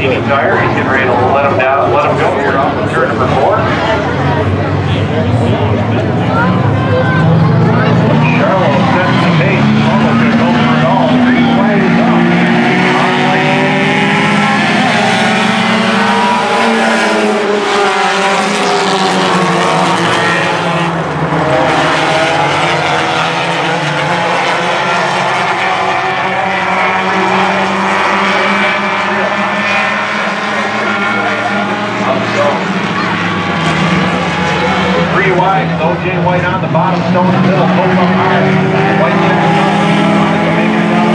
changing a tire. He's getting ready to let him down, let him go here off of turn number 4. Charlo sets the pace. Almost going to go for it all. The green flag is up. Jay White on the bottom, Stone in the middle, both up high. White checks up. Making it down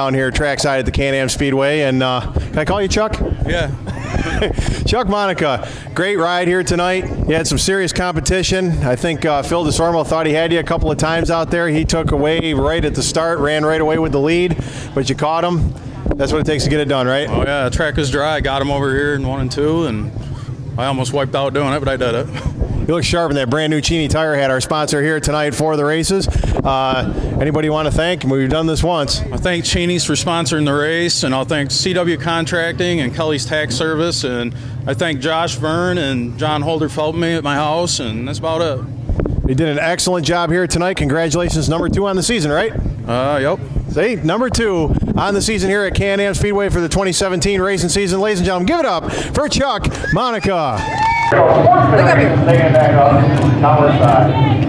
down here trackside at the Can-Am Speedway. And can I call you Chuck? Yeah. Chuck Monica, great ride here tonight. You had some serious competition. I think Phil DeSormo thought he had you a couple of times out there. He took away right at the start, ran right away with the lead, but you caught him. That's what it takes to get it done, right? Oh, yeah. The track was dry. I got him over here in 1 and 2, and I almost wiped out doing it, but I did it. You look sharp in that brand new Cheney Tire Hat, our sponsor here tonight for the races. Anybody you want to thank? We've done this once. I thank Cheney's for sponsoring the race, and I'll thank CW Contracting and Kelly's Tax Service, and I thank Josh Verne and John Holder for helping me at my house, and that's about it. You did an excellent job here tonight. Congratulations, number 2 on the season, right? Yep. See, number 2 on the season here at Can-Am Speedway for the 2017 racing season. Ladies and gentlemen, give it up for Chuck Monica. Look up here. Taking back up, power side.